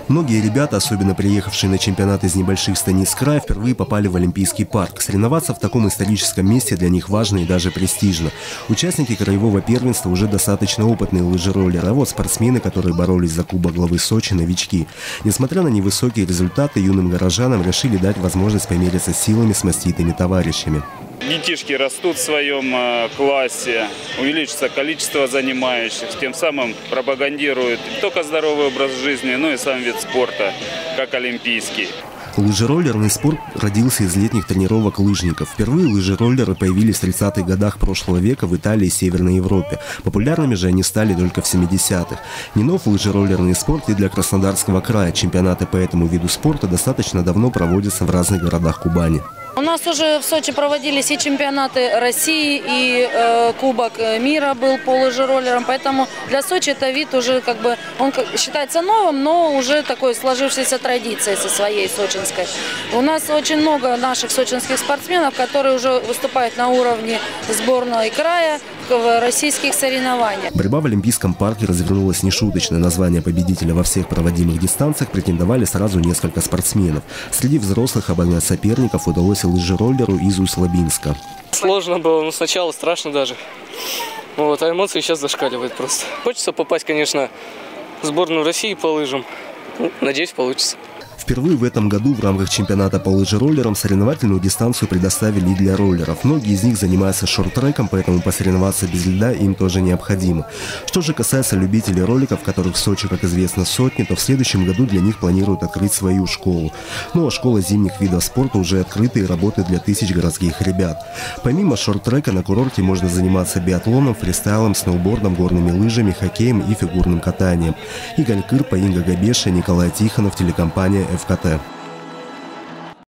Многие ребята, особенно приехавшие на чемпионат из небольших станиц края, впервые попали в Олимпийский парк. Соревноваться в таком историческом месте для них важно и даже престижно. Участники краевого первенства уже достаточно опытные лыжероллеры, а вот спортсмены, которые боролись за кубок главы Сочи, новички. Несмотря на невысокие результаты, юным горожанам решили дать возможность помериться силами с маститыми товарищами. Детишки растут в своем классе, увеличится количество занимающих, тем самым пропагандируют не только здоровый образ жизни, но и сам вид спорта, как олимпийский. Лыжероллерный спорт родился из летних тренировок лыжников. Впервые лыжероллеры появились в 30-х годах прошлого века в Италии и Северной Европе. Популярными же они стали только в 70-х. Не нов лыжероллерный спорт и для Краснодарского края. Чемпионаты по этому виду спорта достаточно давно проводятся в разных городах Кубани. У нас уже в Сочи проводились и чемпионаты России, и Кубок мира был по лыжероллерам. Поэтому для Сочи это вид уже он считается новым, но уже такой сложившейся традицией со своей сочинской. У нас очень много наших сочинских спортсменов, которые уже выступают на уровне сборной края в российских соревнованиях. Борьба в Олимпийском парке развернулась нешуточно. На звание победителя во всех проводимых дистанциях претендовали сразу несколько спортсменов. Среди взрослых обогнать соперников удалось лыжероллеру из Усть-Лабинска. Сложно было, но сначала страшно даже. А эмоции сейчас зашкаливают просто. Хочется попасть, конечно, в сборную России по лыжам. Надеюсь, получится. Впервые в этом году в рамках чемпионата по лыжероллерам соревновательную дистанцию предоставили и для роллеров. Многие из них занимаются шорт-треком, поэтому посоревноваться без льда им тоже необходимо. Что же касается любителей роликов, которых в Сочи, как известно, сотни, то в следующем году для них планируют открыть свою школу. Ну а школа зимних видов спорта уже открыта и работает для тысяч городских ребят. Помимо шорт-трека на курорте можно заниматься биатлоном, фристайлом, сноубордом, горными лыжами, хоккеем и фигурным катанием. Игорь Кырпа, Инга Габеша, Николай Тихонов, телекомпания ФКТ.